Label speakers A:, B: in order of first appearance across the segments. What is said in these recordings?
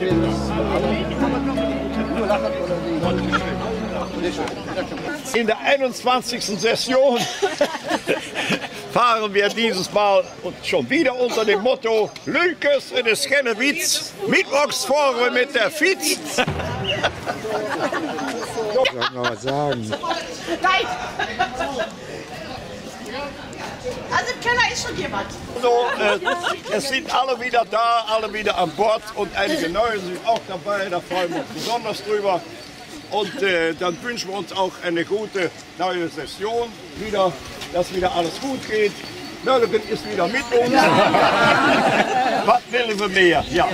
A: In der 21. Session fahren wir dieses Mal und schon wieder unter dem Motto Lükes in es keine Witz, mittwochs fahren mit der Fitz.
B: Soll ich noch was sagen?
C: Nein! Also im Keller ist schon jemand.
A: So, es sind alle wieder da, alle wieder an Bord und einige neue sind auch dabei, da freuen wir uns besonders drüber. Und dann wünschen wir uns auch eine gute neue Session, wieder, dass wieder alles gut geht. Mölligen ist wieder mit uns. Was wollen wir mehr? Ja.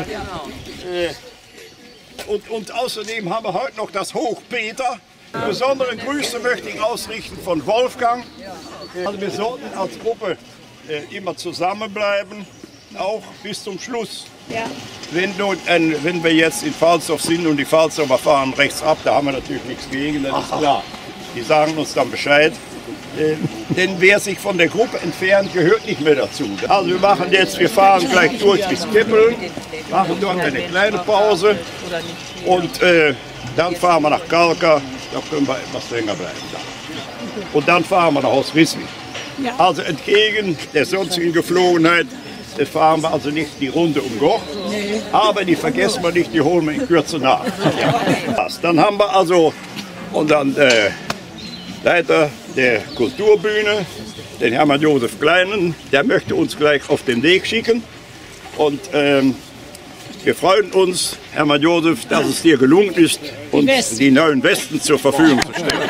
A: Und außerdem haben wir heute noch das Hochpeter. Besondere Grüße möchte ich ausrichten von Wolfgang. Also wir sollten als Gruppe immer zusammenbleiben, auch bis zum Schluss. Ja. Wenn wir jetzt in Pfalzdorf sind und die Pfalzdorfer fahren rechts ab, da haben wir natürlich nichts gegen, das ist klar. Die sagen uns dann Bescheid. Denn wer sich von der Gruppe entfernt, gehört nicht mehr dazu. Also wir fahren gleich durch bis Kippeln, machen dort eine kleine Pause und dann fahren wir nach Kalka, da können wir etwas länger bleiben. Und dann fahren wir nach Haus Wismit. Ja. Also entgegen der sonstigen Geflogenheit fahren wir also nicht die Runde um Goch, aber die vergessen wir nicht, die holen wir in Kürze nach. Ja. Dann haben wir also unseren Leiter der Kulturbühne, den Hermann Josef Kleinen, der möchte uns gleich auf den Weg schicken. Und wir freuen uns, Hermann Josef, dass es dir gelungen ist, uns die neuen Westen zur Verfügung zu stellen.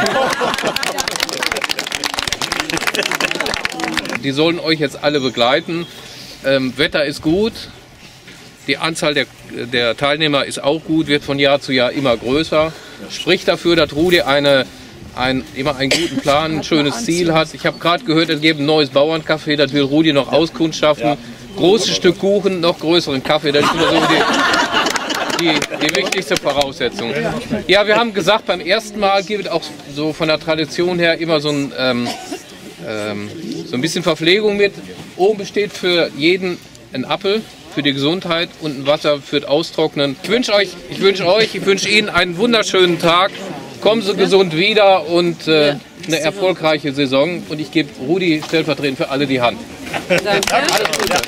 D: Die sollen euch jetzt alle begleiten. Wetter ist gut, die Anzahl der Teilnehmer ist auch gut, wird von Jahr zu Jahr immer größer. Spricht dafür, dass Rudi immer einen guten Plan, ein schönes Ziel hat. Ich habe gerade gehört, es gibt ein neues Bauerncafé, das will Rudi noch auskundschaften. Großes Stück Kuchen, noch größeren Kaffee, das ist immer so die wichtigste Voraussetzung. Ja, wir haben gesagt, beim ersten Mal gibt es auch so von der Tradition her immer so ein bisschen Verpflegung mit. Oben steht für jeden ein Apfel für die Gesundheit und ein Wasser für das Austrocknen. Ich wünsche Ihnen einen wunderschönen Tag. Kommen Sie gesund wieder und eine erfolgreiche Saison. Und ich gebe Rudi stellvertretend für alle die Hand. Danke. Alles Gute.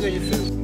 B: wieder gefilmt.